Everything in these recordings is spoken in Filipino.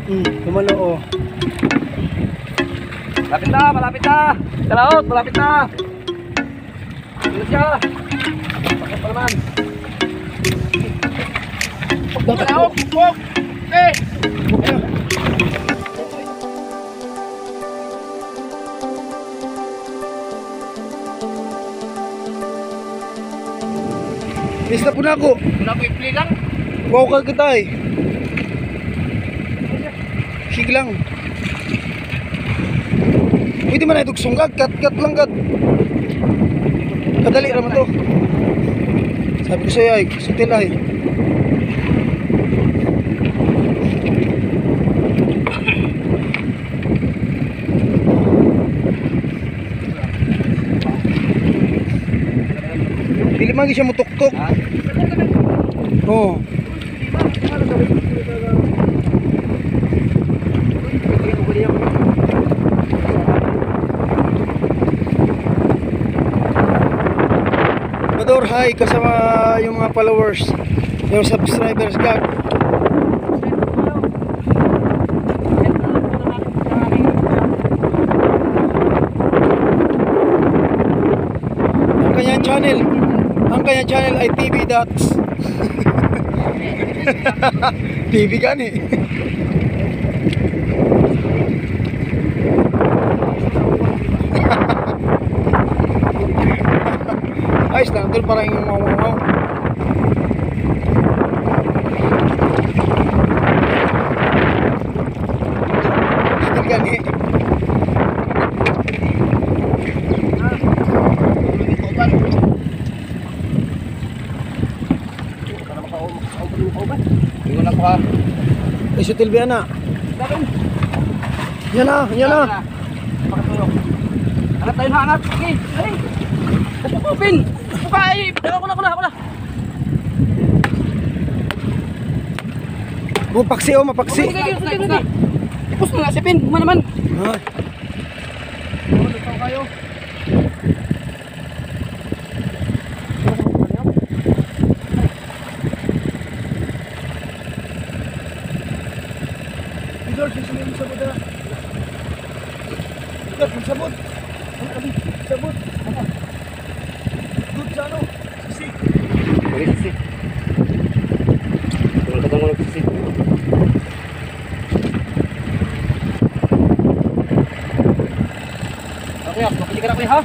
Tumalo oh. Malapit na, malapit na. Kalaot, malapit na. Ano siya? Bakit pa naman? Kalaot, bukbok. Okay. Ayun. Lista po na ako. Wala ko ipligan. Bawal kita eh. Sige lang. Pwede man na itong sunggag. Kat lang kat. Kadali naman to. Sabi ko sa'yo ay, sutil ay. Dili man siya mutok-tok. Oo. Bador, hi kasama yung mga followers, yung subscribers gag. Ang kanyang channel ay TV Dots. TV gani. Ayos na, ito parang yung wow. Still gani. Ay, sutil ba na? Yan na. Pakatulong. Hanap tayo na hanap. Sige, ay. Pupupin. Puka ay. Ako na. Mapaksi o, mapaksi. Sige. Ipos na nga si Pin. Uma naman. Ay. Ito kayo. Idol, sisimulan mo sabot na. Idol, sabot. Sabot. Good sa ano? Sisi. Sisi. Tulong sisi. Okay, makinig ka na ha?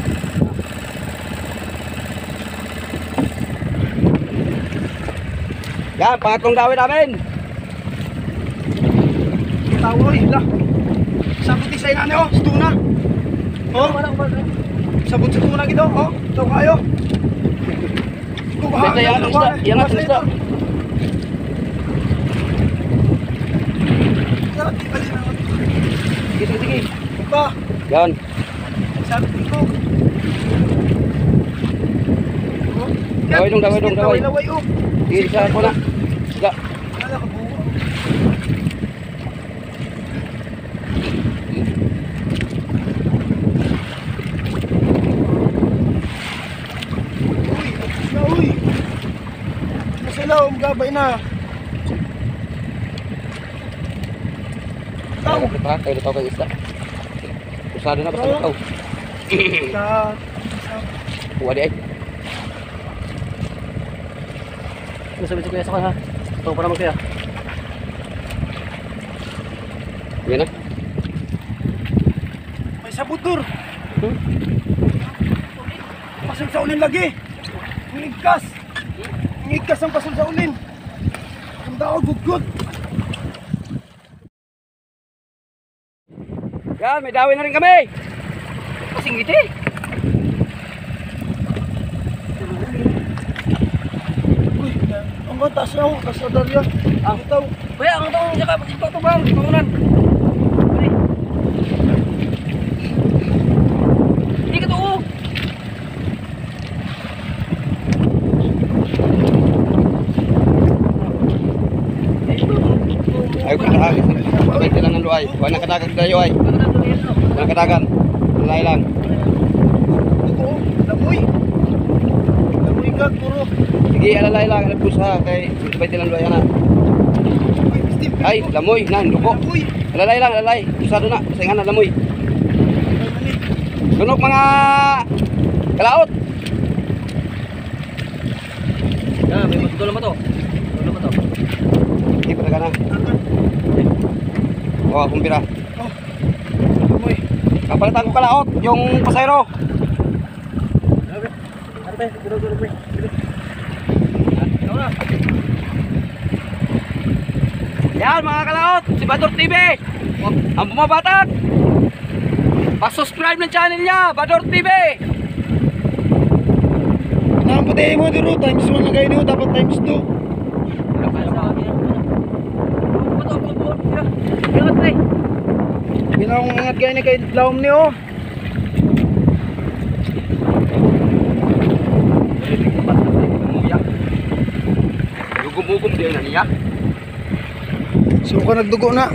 Yan, pangatlong dawin namin. Tawoy, lah. Sabot ni sa inane oh, sa tuna. Oh, sabot sa tuna gito, oh. Ito kayo. Basta yan ang isda. Sige. Pa. Yan. Sabot ko. Daway dong. Laway oh. Sige, isa ko na. Sige. Wala ka buo. Uy. Masalaw, gabay na. Tahu pa, kayo tahu kay isda. Usado na basta tahu. Kuha di ay. Sabi ko sa kanya. Tahu pa naman kaya. Yan na. May sabutor. Pasol sa ulin lagi. Ngigkas ang pasol sa ulin. Ang daog gugut. Yan, may dawin na rin kami. Kasing ngiti. Uy, ang taas na ako, taas na darya. Ang itaw. Kuya, ang taong siya ka, ito bang, pangunan. Hindi ka to. Ay, kadagan. Sabay lang ng luay. Huwag na kadagan tayo ay. Huwag na kadagan. Lalay lang. Lamoy ka, puro. Sige, alalay lang. Alalay sa kay sabay lang luay na. Steve. Ay, lamoy na, duko. Uy, Lalay lang, lalay. Usado na, saingan na lamoy. Sunog mga kalaot. Ya, may matutulo mo to. Tulo mo to. Hindi pa na. Oh, kumpira. oh, amoy. Kapalitan ko kalaot, yung pasayro. Yan mga kalaot, si Bador TV. Ang bumabatak. Pa-subscribe ng channel niya, Bador TV. Ang puti mo dito, times 1 na kayo dapat times 2. Ginawang ingat kayo ni kay Laom niyo. Gugum-gugum din na niya. So ko nagdugo na.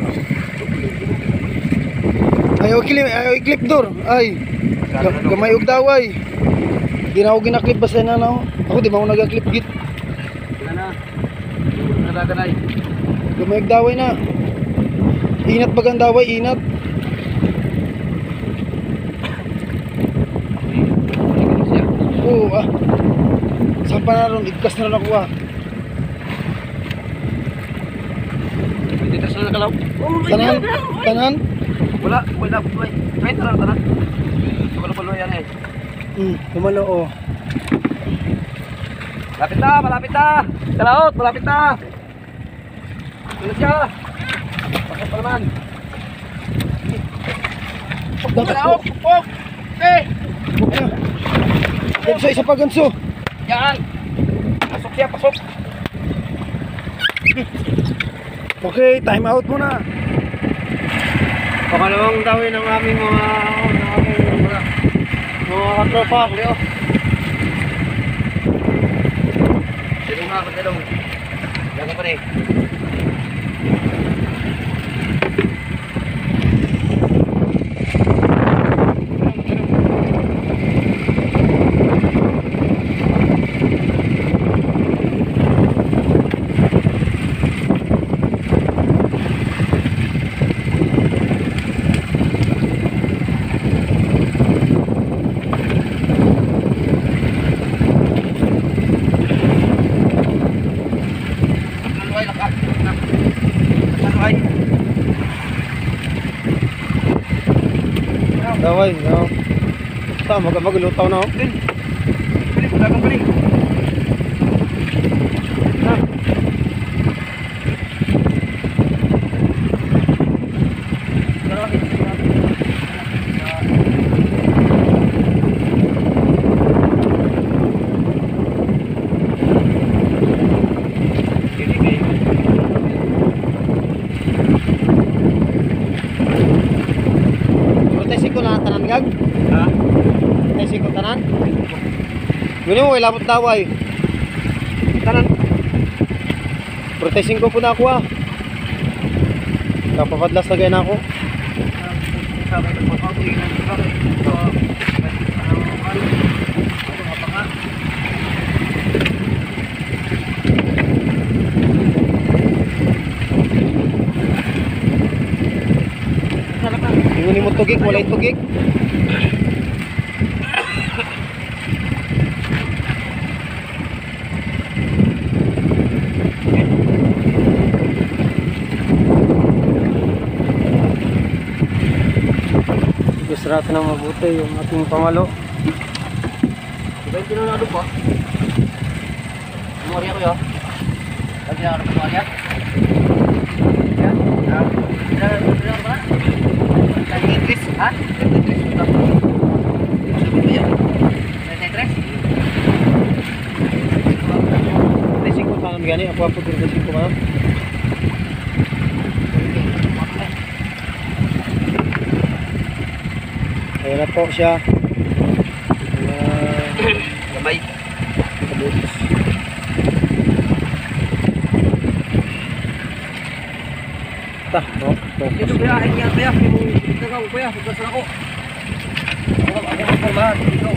Ayaw i-clip dor. Ay. Gamay og daway. Di na ako ginaklip basta na no. Ako di ba ako nag-clip git. Na. Nadaganay. Gamay og daway na. Inat bagang daway, inat. Oo ah. Sampa na ron, igkas na ron ako ah. Dito sa nakalaw. Tanan, tanan. Wala, wala. Wait, tanan. Wala palo yan eh. Tumalo oh. Malapit na. Kalaot, malapit na. Ito siya. Pasok pa naman. Kalaot, pupok. Okay. Ganso, isa pa ganso. Yan. Pasok siya, pasok. Okay, time out muna. Pangalawang dawin ng aming mga katropa. Sige nga, pagkadong. Yan pa rin. Daway, no. Tama, maglutaw na oh. Bili, dagang bili. Protesi ko na tanan gag. Ha? Protesi ko tanan. Guni mo ilabot daway. Tanan. Protesting ko po na ako ah. Kapapadlas na na ako. Sabi ng mga kautuinan di ba? So, Guni mo tugig, walay tugig. Gusto na mabuti yung ating pamalo. diba yung pinanado po? Memorya ko yun. Lagi na ako ng memorya. Yan. Pinanado ba? Nag-interest? Ha? Nag-interest ko na. Sabi ko yan. Nag-interest? Protesting ko tanan gani, apa protesting ko ma'am. Ayan na po siya. Gamay. Kabutos. Ta, no? Dito kaya, ay kaya kaya. Nagaw ko kaya, pagkasan ako. Ako ang formahan. Dito.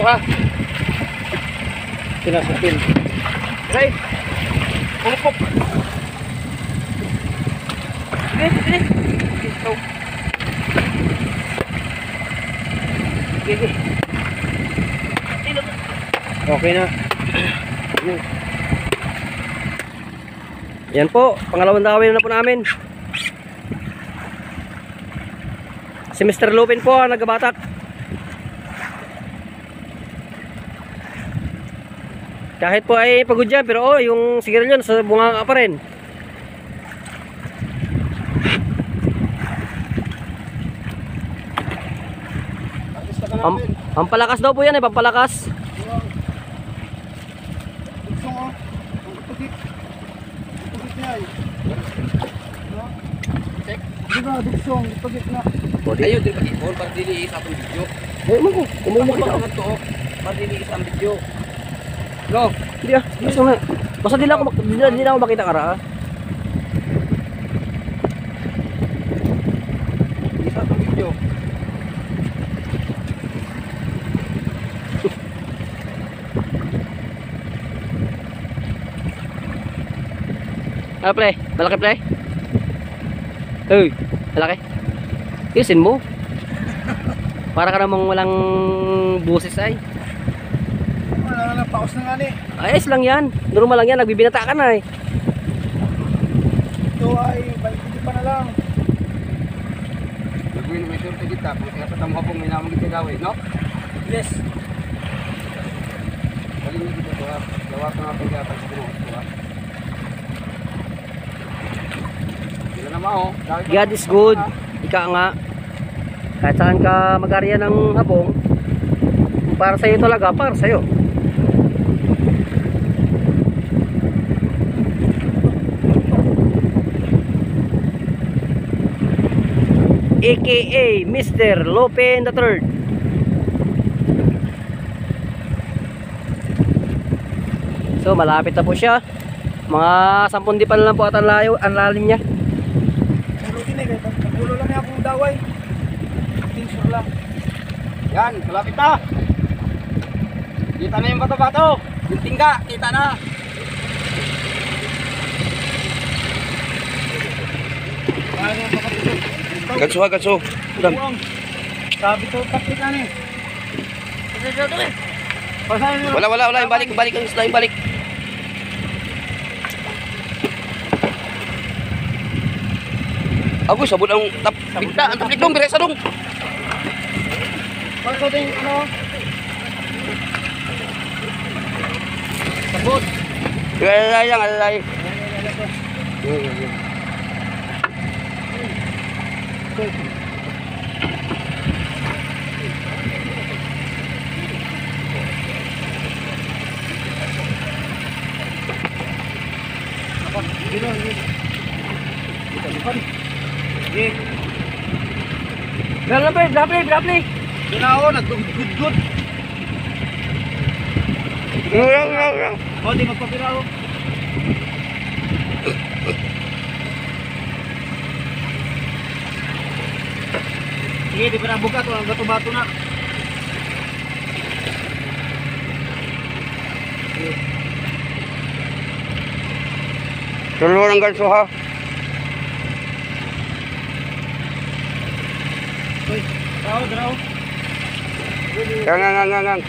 ha. Pinasupin. Right. Pumupok. Sige. Sige. Okay na. Yan po, pangalawang dawin na po namin. Si Mr. Lupin po ang nagabatak. Kahit po ay pagod dyan, pero yung sigarilyo sa bunga pa rin. Ang palakas daw po yan, pampalakas. Gusto mo? Ang tugit. Tugit niya eh. No? Check. Di ba, dugsong, tugit na. Ayun, di ba ipon? Para diliis atong video. Umumok Ano ito. ba ito? Para diliis ang video. Go. Hindi basta na. Basta di na ako makita kara. Diliis atong video. Ano play? Malaki play? Uy, malaki. Isin mo. Para ka namang walang busis ay. Wala na, paus na nga ni. Ayos lang yan. Normal lang yan. Nagbibinata ka na eh. Ito ay, balik pa na lang. Gagawin may sure kita. Kung kaya sa tamuhapong may namang kita gawin, no? Yes. Galing nyo dito ha. Gawa ko nga pag yata sa pinuhos ko ha. Sila naman ho. God is good. Ika nga. Kahit saan ka mag-arya ng hapong, para sa'yo talaga, para sa'yo. AKA Mr. Lupin III. So malapit na po siya. Mga 10 dipan lang po at ang lalim niya. Rutin eh, nagulo lang niya akong daway. Tinsure lang. Yan, malapit na. Kita na yung bato-bato. Yung tingga, kita na. Ano yung makapito? Ganso. Buwang. Sabi ko, tapit na ni. Pasahin nyo. Wala. Yung balik ang isla, yung balik. Ako, sabon ang pinta, ang taplik dong, biresa dong. Paso din, ano? Sabot. Alalay. Brapli. Doon ako, nag-good. O, di magpapira ako. Sige, di pa na buka to. Ang bato-bato na. Tulo ng ganso ha. Uy, draw. Gang.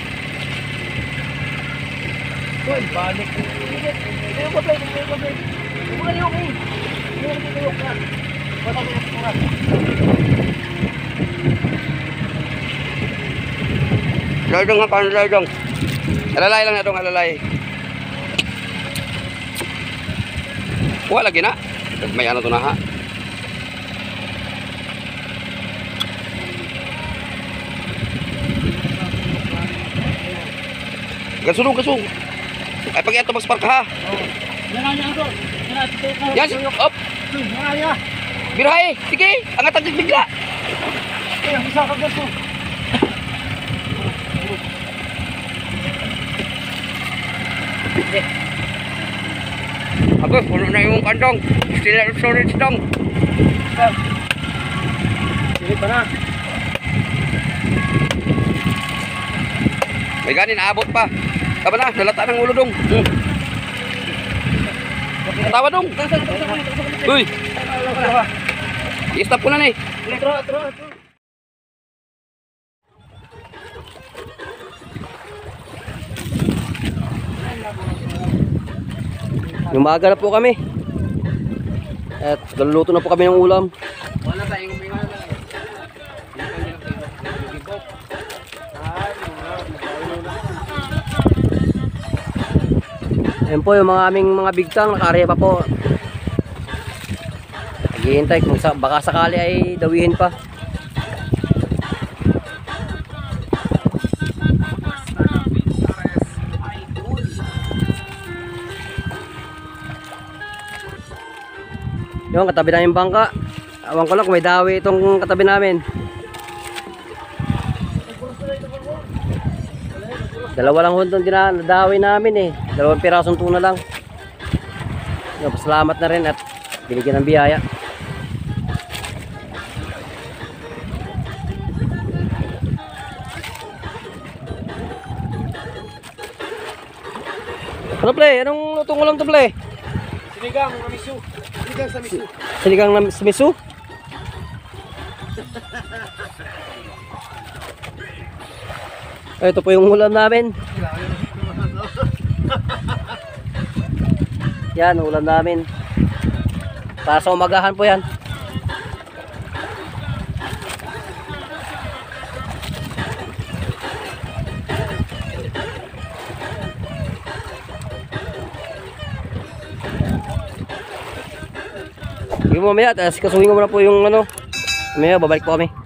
Uy, balik. Ayaw ko, play. Umayok eh. Umayok na. Bata ko yung surat. Laydong ha, paano laydong? Alalay lang na dong, alalay. Wala lagi na. May ano to na ha. Gasong. Ay pag ito mag-spark ha. Nananya ako. Yan, op. Nananya. Birahe, sige. Angat ang bigla. Ang isa ka gaso. Ako, puno na yung kantong. Still storage dong. Sige pa na. May ganin, abot pa. Tama na, nalata ng ulo dong. Tawa dong. Uy. I-stop ko na eh. Umaga na po kami. At luluto na po kami ng ulam. Wala tayong may wala. Ayan po yung mga aming mga bigtang, nakaarya pa po. Naghihintay kung baka sakali ay dawihin pa. Yung katabi namin bangka. Awan ko lang kung may dawi itong katabi namin. Dalawa lang hundong dinadawi namin eh. 2 pirasong tuna lang. Salamat na rin at binigyan ng biyaya. Ano play? Anong lutong ulam to play? Sinigang na miso. Sinigang sa miso. Sinigang na miso? Ito po yung ulam namin. Yan, ulam namin. Para sa umagahan po yan. Sige mo mamaya, kasuhin ko muna po yung ano. Mamaya babalik po kami.